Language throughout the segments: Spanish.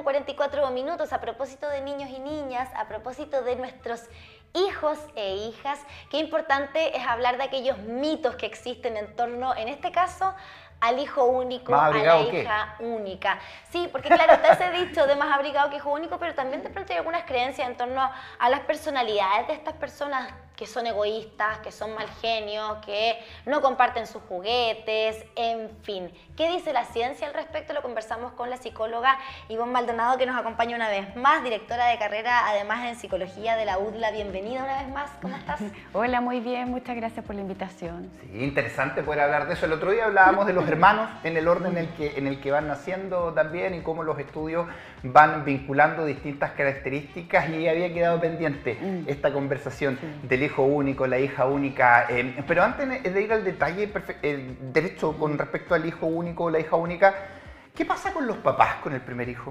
44 minutos a propósito de niños y niñas, a propósito de nuestros hijos e hijas. Qué importante es hablar de aquellos mitos que existen en torno, en este caso, al hijo único, a la hija única. Sí, porque claro, está ese dicho de más abrigado que hijo único, pero también de pronto hay algunas creencias en torno a las personalidades de estas personas que son egoístas, que son mal genios, que no comparten sus juguetes, en fin. ¿Qué dice la ciencia al respecto? Lo conversamos con la psicóloga Ivonne Maldonado, que nos acompaña una vez más, directora de carrera, además en psicología de la UDLA. Bienvenida una vez más, ¿cómo estás? Hola, muy bien, muchas gracias por la invitación. Sí, interesante poder hablar de eso. El otro día hablábamos de los hermanos en el orden en el que van naciendo también y cómo los estudios van vinculando distintas características, y había quedado pendiente esta conversación del hijo único, la hija única. Pero antes de ir al detalle derecho con respecto al hijo único o la hija única, ¿qué pasa con los papás con el primer hijo?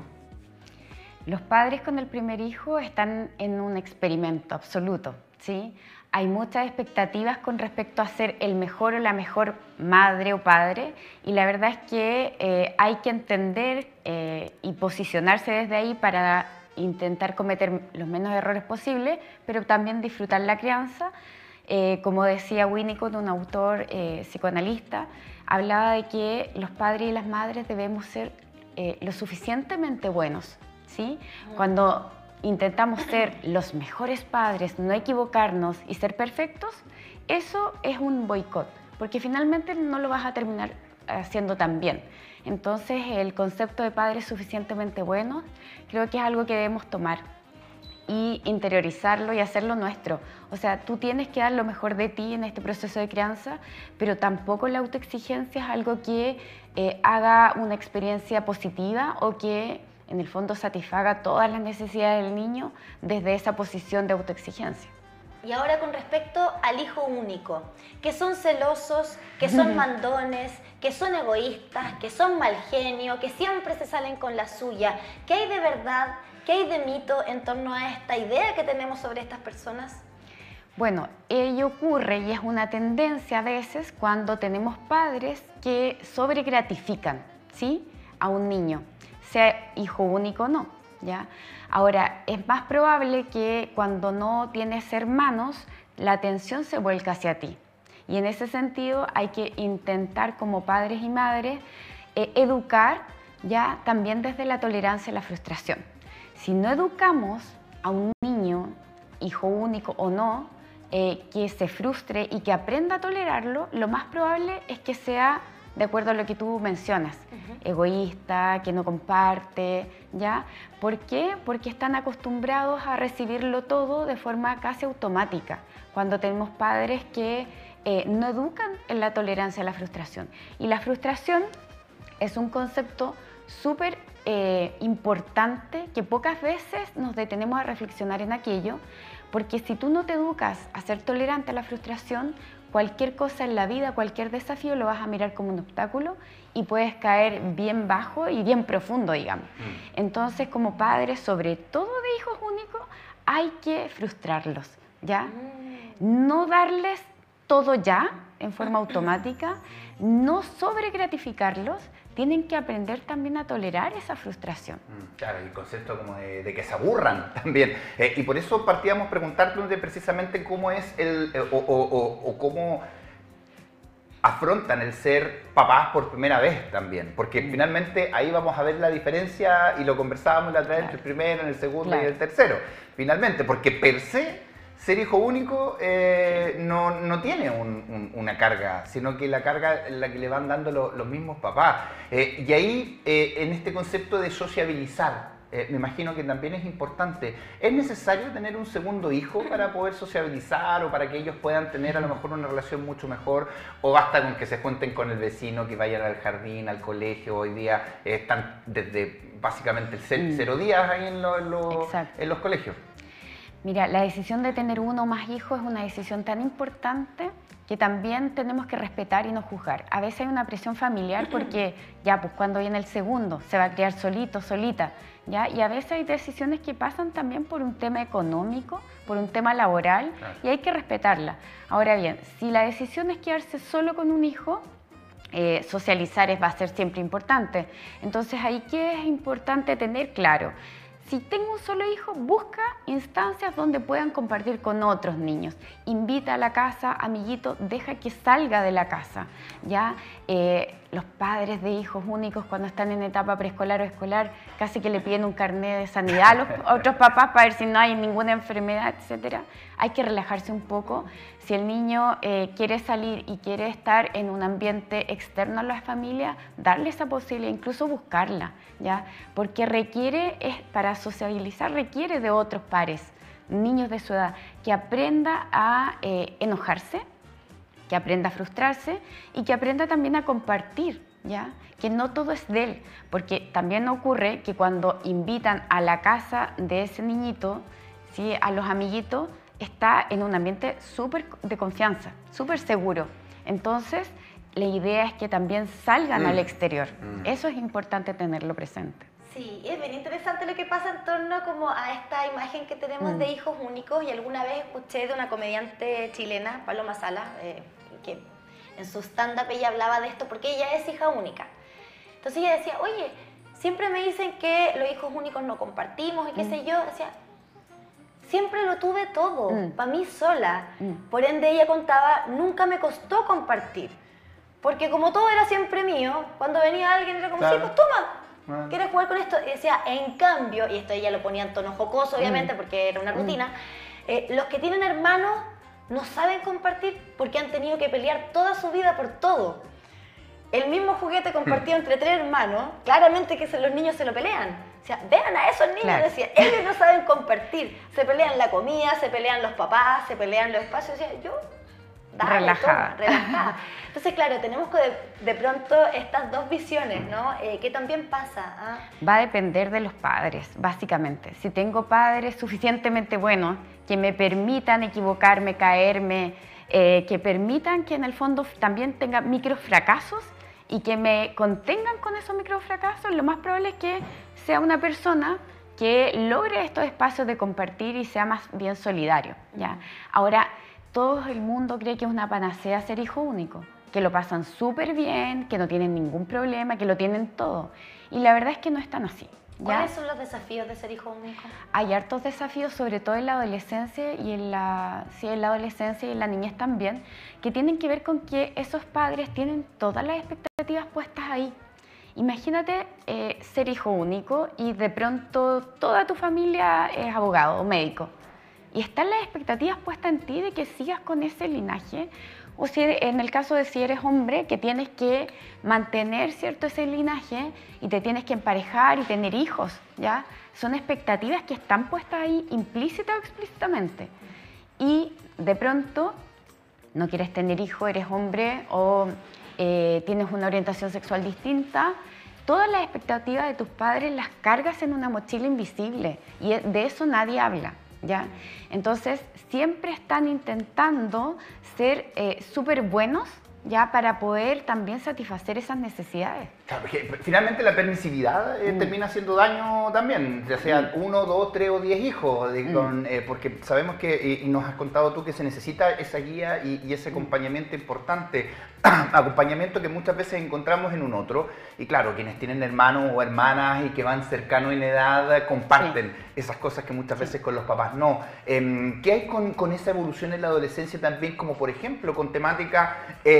Los padres con el primer hijo están en un experimento absoluto, ¿sí? Hay muchas expectativas con respecto a ser el mejor o la mejor madre o padre, y la verdad es que hay que entender y posicionarse desde ahí para intentar cometer los menos errores posibles, pero también disfrutar la crianza. Como decía Winnicott, un autor psicoanalista, hablaba de que los padres y las madres debemos ser lo suficientemente buenos, ¿sí? Cuando intentamos ser los mejores padres, no equivocarnos y ser perfectos, eso es un boicot, porque finalmente no lo vas a terminar haciendo tan bien. Entonces, el concepto de padres suficientemente buenos creo que es algo que debemos tomar y interiorizarlo y hacerlo nuestro. O sea, tú tienes que dar lo mejor de ti en este proceso de crianza, pero tampoco la autoexigencia es algo que haga una experiencia positiva o que en el fondo satisfaga todas las necesidades del niño desde esa posición de autoexigencia. Y ahora con respecto al hijo único, que son celosos, que son mandones, que son egoístas, que son mal genio, que siempre se salen con la suya. ¿Qué hay de verdad, qué hay de mito en torno a esta idea que tenemos sobre estas personas? Bueno, ello ocurre y es una tendencia a veces cuando tenemos padres que sobregratifican, ¿sí?, a un niño, sea hijo único o no, ¿ya? Ahora, es más probable que cuando no tienes hermanos, la atención se vuelca hacia ti. Y en ese sentido hay que intentar como padres y madres educar ya también desde la tolerancia a la frustración. Si no educamos a un niño, hijo único o no, que se frustre y que aprenda a tolerarlo, lo más probable es que sea de acuerdo a lo que tú mencionas, egoísta, que no comparte, ¿ya? ¿Por qué? Porque están acostumbrados a recibirlo todo de forma casi automática, cuando tenemos padres que no educan en la tolerancia a la frustración. Y la frustración es un concepto súper importante que pocas veces nos detenemos a reflexionar en aquello, porque si tú no te educas a ser tolerante a la frustración, cualquier cosa en la vida, cualquier desafío lo vas a mirar como un obstáculo y puedes caer bien bajo y bien profundo, digamos. Entonces, como padres, sobre todo de hijos únicos, hay que frustrarlos, ¿ya? No darles todo ya, en forma automática, no sobregratificarlos, tienen que aprender también a tolerar esa frustración. Claro, el concepto como de que se aburran también. Y por eso partíamos preguntándote precisamente cómo es o cómo afrontan el ser papás por primera vez también. Porque finalmente ahí vamos a ver la diferencia, y lo conversábamos la otra vez, entre el primero, en el segundo y el tercero. Finalmente, porque per se ser hijo único no tiene una carga, sino que la carga la que le van dando los mismos papás. Y ahí, en este concepto de sociabilizar, me imagino que también es importante. ¿Es necesario tener un segundo hijo para poder sociabilizar o para que ellos puedan tener a lo mejor una relación mucho mejor? ¿O basta con que se junten con el vecino, que vayan al jardín, al colegio? Hoy día están desde básicamente el 0 días ahí en los colegios. Mira, la decisión de tener uno o más hijos es una decisión tan importante que también tenemos que respetar y no juzgar. A veces hay una presión familiar porque ya, pues cuando viene el segundo, se va a criar solito, solita, ¿ya? Y a veces hay decisiones que pasan también por un tema económico, por un tema laboral, y hay que respetarla. Ahora bien, si la decisión es quedarse solo con un hijo, socializar va a ser siempre importante. Entonces, ahí, ¿qué es importante tener claro? Si tengo un solo hijo, busca instancias donde puedan compartir con otros niños. Invita a la casa, amiguito, deja que salga de la casa. ¿Ya? Los padres de hijos únicos cuando están en etapa preescolar o escolar casi que le piden un carnet de sanidad a los otros papás para ver si no hay ninguna enfermedad, etc. Hay que relajarse un poco. Si el niño quiere salir y quiere estar en un ambiente externo a la familia, darle esa posibilidad, incluso buscarla, ¿ya? Porque para sociabilizar requiere de otros pares, niños de su edad, que aprenda a enojarse, que aprenda a frustrarse y que aprenda también a compartir, ¿ya? Que no todo es de él, porque también ocurre que cuando invitan a la casa de ese niñito, ¿sí? A los amiguitos, está en un ambiente súper de confianza, súper seguro. Entonces, la idea es que también salgan al exterior. Eso es importante tenerlo presente. Sí, es bien interesante lo que pasa en torno como a esta imagen que tenemos de hijos únicos, y alguna vez escuché de una comediante chilena, Paloma Salas, que en su stand-up ella hablaba de esto porque ella es hija única. Entonces ella decía, oye, siempre me dicen que los hijos únicos no compartimos y qué sé yo. Decía, siempre lo tuve todo, para mí sola. Por ende ella contaba, nunca me costó compartir. Porque como todo era siempre mío, cuando venía alguien era como, sí, pues toma, ¿quieres jugar con esto? Y decía, en cambio, y esto ella lo ponía en tono jocoso, obviamente, porque era una rutina, los que tienen hermanos no saben compartir porque han tenido que pelear toda su vida por todo. El mismo juguete compartido entre 3 hermanos, claramente que los niños se lo pelean. O sea, vean a esos niños, claro. Decía, ellos no saben compartir. Se pelean la comida, se pelean los papás, se pelean los espacios. O sea, yo... Dale, relajada. Relajada. Entonces, claro, tenemos que de pronto estas dos visiones, ¿no? ¿Qué también pasa? Va a depender de los padres, básicamente. Si tengo padres suficientemente buenos que me permitan equivocarme, caerme, que permitan que en el fondo también tenga microfracasos y que me contengan con esos microfracasos, lo más probable es que sea una persona que logre estos espacios de compartir y sea más bien solidario, ¿ya? Ahora, todo el mundo cree que es una panacea ser hijo único, que lo pasan súper bien, que no tienen ningún problema, que lo tienen todo. Y la verdad es que no es tan así, ¿ya? ¿Cuáles son los desafíos de ser hijo único? Hay hartos desafíos, sobre todo en la adolescencia y en la adolescencia y en la niñez también, que tienen que ver con que esos padres tienen todas las expectativas puestas ahí. Imagínate ser hijo único y de pronto toda tu familia es abogado o médico. Y están las expectativas puestas en ti de que sigas con ese linaje, o si en el caso de si eres hombre, que tienes que mantener, ¿cierto?, ese linaje y te tienes que emparejar y tener hijos, ¿ya? Son expectativas que están puestas ahí implícita o explícitamente. Y de pronto no quieres tener hijos, eres hombre o tienes una orientación sexual distinta. Todas las expectativas de tus padres las cargas en una mochila invisible y de eso nadie habla, ¿ya? Entonces, siempre están intentando ser súper buenos, ¿ya?, para poder también satisfacer esas necesidades. Claro, porque finalmente la permisividad termina haciendo daño también, ya sean 1, 2, 3 o 10 hijos, porque sabemos que, y nos has contado tú, que se necesita esa guía y ese acompañamiento importante, acompañamiento que muchas veces encontramos en un otro, y claro, quienes tienen hermanos o hermanas y que van cercanos en edad comparten esas cosas que muchas veces con los papás no. ¿Qué hay con esa evolución en la adolescencia también, como por ejemplo con temática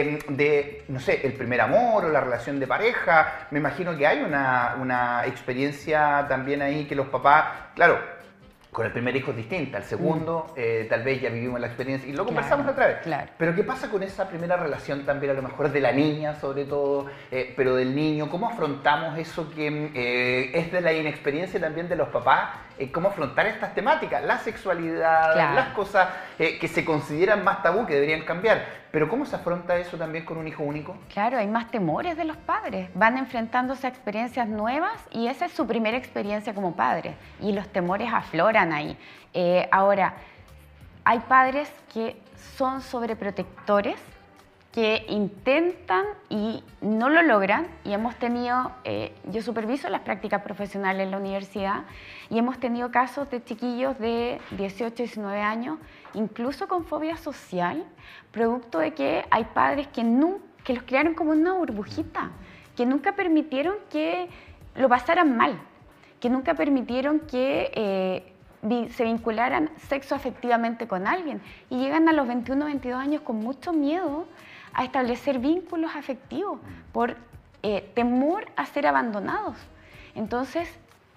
de, no sé, el primer amor o la relación de pareja? Me imagino que hay una experiencia también ahí que los papás, claro, con el primer hijo es distinta, el segundo tal vez ya vivimos la experiencia y lo conversamos otra vez. Claro. Pero ¿qué pasa con esa primera relación también, a lo mejor de la niña sobre todo, pero del niño? ¿Cómo afrontamos eso que es de la inexperiencia también de los papás? ¿Cómo afrontar estas temáticas? La sexualidad, claro, las cosas que se consideran más tabú, que deberían cambiar. Pero ¿cómo se afronta eso también con un hijo único? Claro, hay más temores de los padres. Van enfrentándose a experiencias nuevas y esa es su primera experiencia como padre. Y los temores afloran ahí. Ahora, hay padres que son sobreprotectores, que intentan y no lo logran, y hemos tenido, yo superviso las prácticas profesionales en la universidad, y hemos tenido casos de chiquillos de 18, 19 años, incluso con fobia social, producto de que hay padres que que los criaron como una burbujita, que nunca permitieron que lo pasaran mal, que nunca permitieron que se vincularan sexoafectivamente con alguien y llegan a los 21, 22 años con mucho miedo a establecer vínculos afectivos por temor a ser abandonados. Entonces,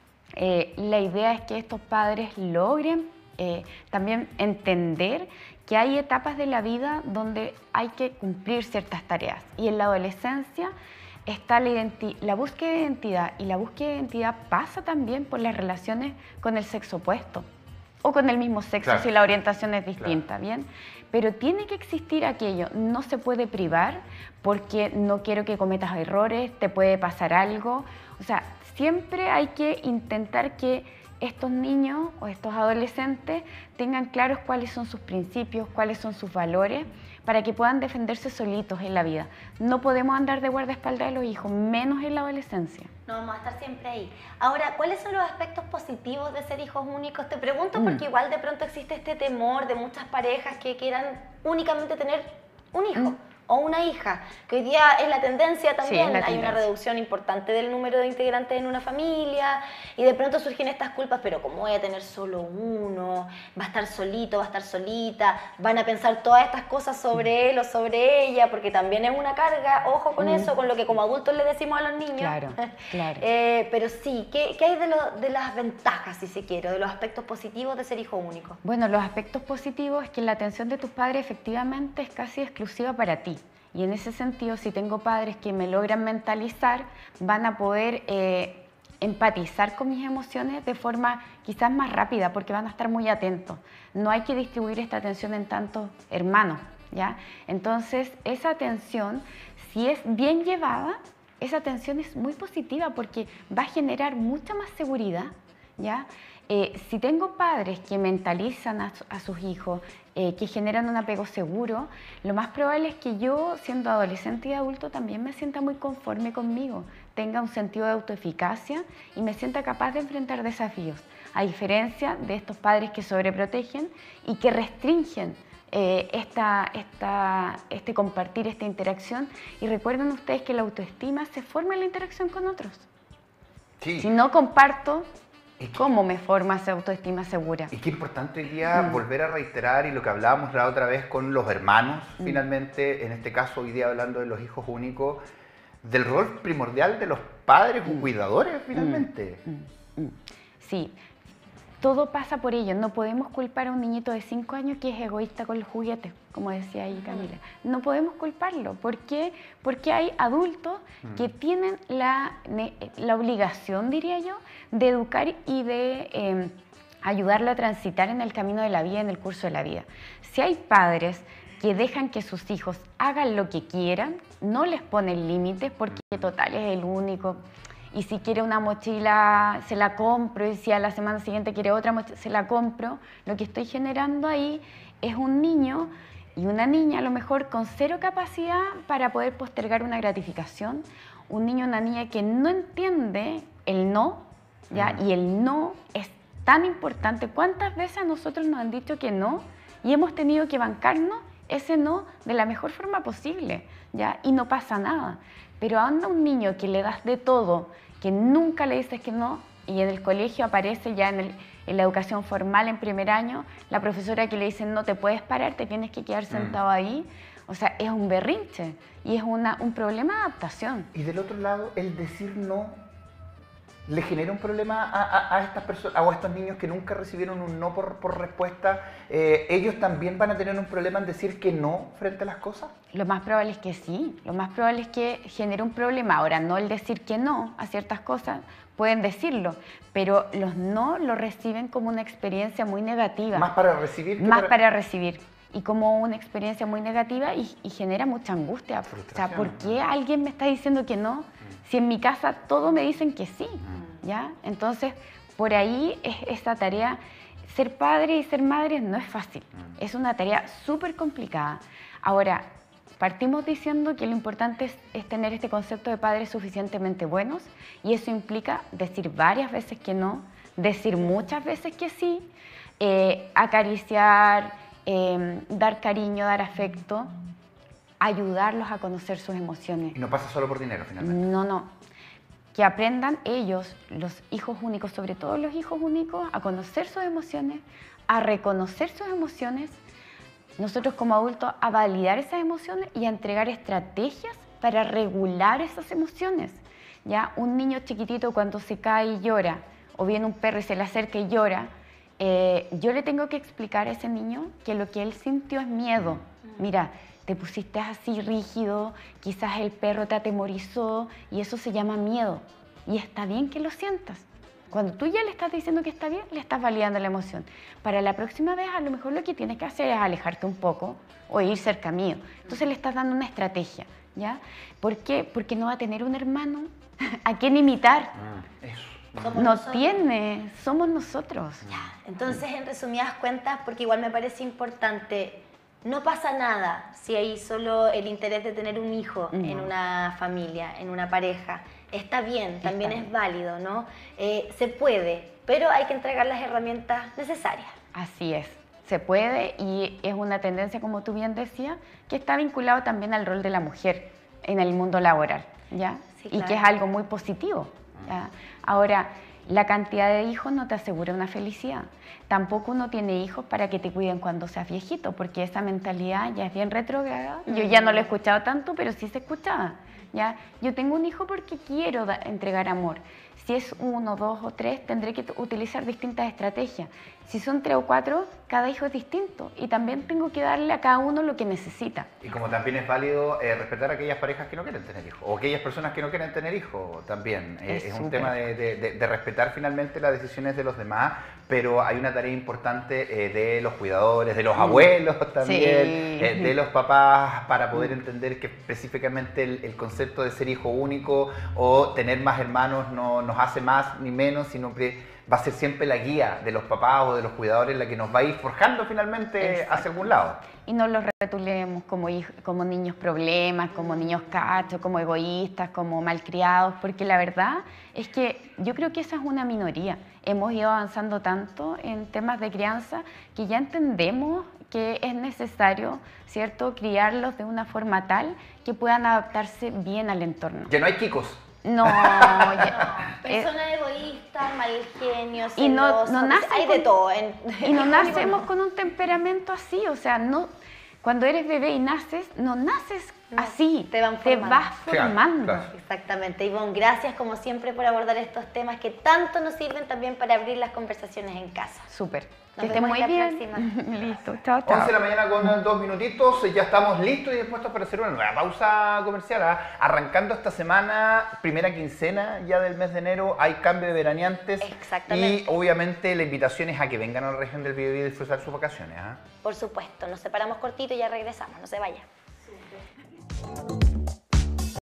la idea es que estos padres logren también entender que hay etapas de la vida donde hay que cumplir ciertas tareas y en la adolescencia está la búsqueda de identidad, y la búsqueda de identidad pasa también por las relaciones con el sexo opuesto o con el mismo sexo, claro, si la orientación es distinta, claro, ¿bien? Pero tiene que existir aquello, no se puede privar porque no quiero que cometas errores, te puede pasar algo, o sea, siempre hay que intentar que estos niños o estos adolescentes tengan claros cuáles son sus principios, cuáles son sus valores, para que puedan defenderse solitos en la vida. No podemos andar de guardaespaldas de los hijos, menos en la adolescencia. No vamos a estar siempre ahí. Ahora, ¿cuáles son los aspectos positivos de ser hijos únicos? Te pregunto porque igual de pronto existe este temor de muchas parejas que quieran únicamente tener un hijo o una hija, que hoy día es la tendencia también. Sí, hay una reducción importante del número de integrantes en una familia y de pronto surgen estas culpas, pero ¿cómo voy a tener solo uno? ¿Va a estar solito, va a estar solita? ¿Van a pensar todas estas cosas sobre él o sobre ella? Porque también es una carga, ojo con eso, con lo que como adultos le decimos a los niños. Claro, claro. Pero sí, ¿qué hay de las ventajas, si se quiere, de los aspectos positivos de ser hijo único? Bueno, los aspectos positivos es que la atención de tus padres efectivamente es casi exclusiva para ti. Y en ese sentido, si tengo padres que me logran mentalizar, van a poder empatizar con mis emociones de forma quizás más rápida, porque van a estar muy atentos. No hay que distribuir esta atención en tantos hermanos, ¿ya? Entonces, esa atención, si es bien llevada, esa atención es muy positiva porque va a generar mucha más seguridad, ¿ya? Si tengo padres que mentalizan a sus hijos, que generan un apego seguro, lo más probable es que yo, siendo adolescente y adulto, también me sienta muy conforme conmigo, tenga un sentido de autoeficacia y me sienta capaz de enfrentar desafíos, a diferencia de estos padres que sobreprotegen y que restringen este compartir, esta interacción. Y recuerden ustedes que la autoestima se forma en la interacción con otros. Sí. Si no comparto, ¿cómo me forma esa autoestima segura? Y qué importante hoy día volver a reiterar, y lo que hablábamos la otra vez con los hermanos, finalmente, en este caso hoy día hablando de los hijos únicos, del rol primordial de los padres o cuidadores, finalmente. Sí, todo pasa por ello. No podemos culpar a un niñito de 5 años que es egoísta con los juguetes, como decía ahí Camila. No podemos culparlo. ¿Por qué? Porque hay adultos que tienen la obligación, diría yo, de educar y de ayudarlo a transitar en el camino de la vida, en el curso de la vida. Si hay padres que dejan que sus hijos hagan lo que quieran, no les ponen límites porque total es el único. Y si quiere una mochila, se la compro, y si a la semana siguiente quiere otra mochila, se la compro. Lo que estoy generando ahí es un niño y una niña, a lo mejor con cero capacidad para poder postergar una gratificación. Un niño o una niña que no entiende el no, ¿ya? Y el no es tan importante. ¿Cuántas veces a nosotros nos han dicho que no y hemos tenido que bancarnos ese no de la mejor forma posible, ¿ya? Y no pasa nada. Pero anda un niño que le das de todo, que nunca le dices que no, y en el colegio aparece ya en la educación formal en primer año, la profesora que le dice no te puedes parar, te tienes que quedar sentado ahí. O sea, es un berrinche y es un problema de adaptación. Y del otro lado, el decir no le genera un problema a estas personas o a estos niños que nunca recibieron un no por respuesta. ¿Ellos también van a tener un problema en decir que no frente a las cosas? Lo más probable es que sí. Lo más probable es que genere un problema. Ahora, no el decir que no a ciertas cosas, pueden decirlo, pero los no lo reciben como una experiencia muy negativa. Más para recibir que más para recibir. Y como una experiencia muy negativa y genera mucha angustia. O sea, ¿por qué alguien me está diciendo que no? Si en mi casa todos me dicen que sí, ¿ya? Entonces, por ahí es esta tarea. Ser padre y ser madre no es fácil. Es una tarea súper complicada. Ahora, partimos diciendo que lo importante es tener este concepto de padres suficientemente buenos, y eso implica decir varias veces que no, decir muchas veces que sí, acariciar, dar cariño, dar afecto, ayudarlos a conocer sus emociones. Y no pasa solo por dinero, finalmente. No. Que aprendan ellos, los hijos únicos, sobre todo los hijos únicos, a conocer sus emociones, a reconocer sus emociones, nosotros como adultos a validar esas emociones y a entregar estrategias para regular esas emociones. ¿Ya? Un niño chiquitito cuando se cae y llora, o viene un perro y se le acerca y llora, yo le tengo que explicar a ese niño que lo que él sintió es miedo. Mira, te pusiste así rígido, quizás el perro te atemorizó y eso se llama miedo. Y está bien que lo sientas. Cuando tú ya le estás diciendo que está bien, le estás validando la emoción. Para la próxima vez, a lo mejor lo que tienes que hacer es alejarte un poco o ir cerca mío. Entonces le estás dando una estrategia, ¿ya? ¿Por qué? Porque no va a tener un hermano a quien imitar. Eso. Somos nosotros. Ya, entonces, en resumidas cuentas, porque igual me parece importante, no pasa nada si hay solo el interés de tener un hijo en una familia, en una pareja. Está bien, también es válido, ¿no? Se puede, pero hay que entregar las herramientas necesarias. Así es, se puede y es una tendencia, como tú bien decías, que está vinculado también al rol de la mujer en el mundo laboral, ¿ya? Sí, y claro. que es algo muy positivo, ¿ya? Ahora, la cantidad de hijos no te asegura una felicidad. Tampoco uno tiene hijos para que te cuiden cuando seas viejito, porque esa mentalidad ya es bien retrógrada. Yo ya no lo he escuchado tanto, pero sí se escuchaba. ¿Ya? Yo tengo un hijo porque quiero entregar amor. Si es 1, 2 o 3, tendré que utilizar distintas estrategias. Si son 3 o 4, cada hijo es distinto y también tengo que darle a cada uno lo que necesita. Y como también es válido respetar a aquellas parejas que no quieren tener hijos, o aquellas personas que no quieren tener hijos también. Es un tema de respetar finalmente las decisiones de los demás, pero hay una tarea importante de los cuidadores, de los abuelos también, Sí. de los papás, para poder entender que específicamente el concepto de ser hijo único o tener más hermanos no nos hace más ni menos, sino que va a ser siempre la guía de los papás o de los cuidadores la que nos va a ir forjando finalmente hacia algún lado. Y no los retulemos como niños problemas, como niños cachos, como egoístas, como malcriados, porque la verdad es que yo creo que esa es una minoría. Hemos ido avanzando tanto en temas de crianza que ya entendemos que es necesario, ¿cierto?, criarlos de una forma tal que puedan adaptarse bien al entorno. Ya no hay kikos. No, Personas egoístas, mal genio, y no celosas, nacen hay con- de todo. y no nacemos con un temperamento así, o sea, no, cuando eres bebé y naces, no naces No, así, te van formando. vas Claro, formando. claro. Exactamente. Ivonne, gracias como siempre por abordar estos temas que tanto nos sirven también para abrir las conversaciones en casa. Súper. Nos Que esté vemos muy la bien. próxima. Listo, chao, chao. 11 de la mañana con 2 minutitos, ya estamos listos y dispuestos para hacer una nueva pausa comercial. Arrancando esta semana, primera quincena ya del mes de enero, hay cambio de veraneantes. Exactamente. Y obviamente la invitación es a que vengan a la región del Biobío y disfrutar sus vacaciones. Por supuesto, nos separamos cortito y ya regresamos, no se vaya.